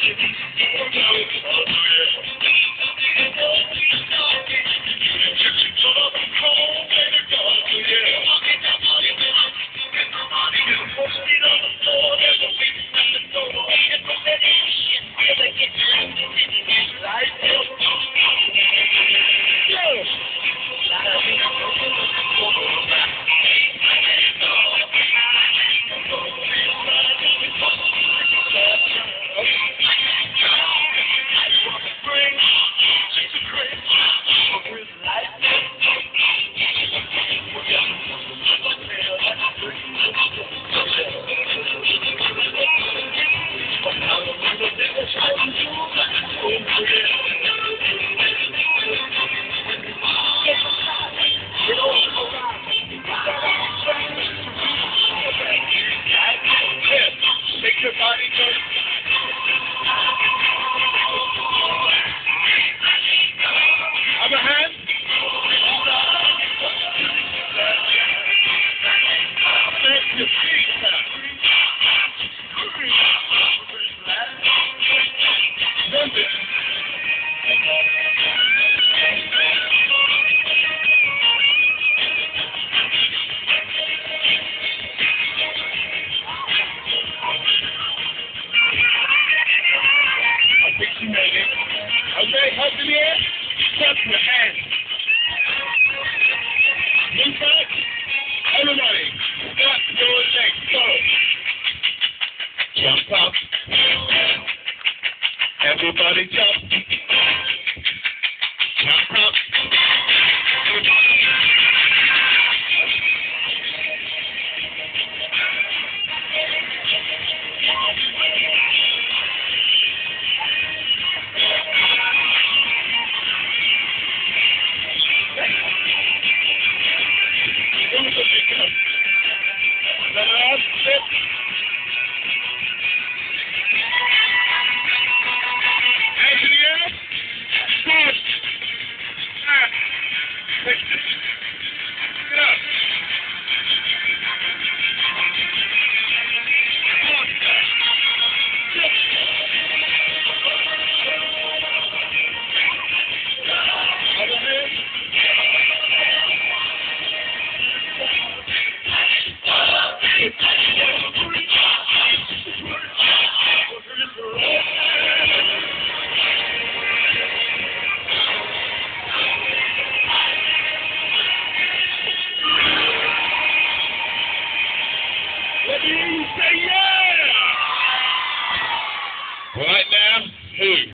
Make your body go. Other hand. Make your feet now. I think she made it. Okay, hands in the air. Touch your hands. Move back. Everybody, stop your legs. Go. Jump up. Everybody jump. Jump up. Let me hear you say yeah! Right now, who?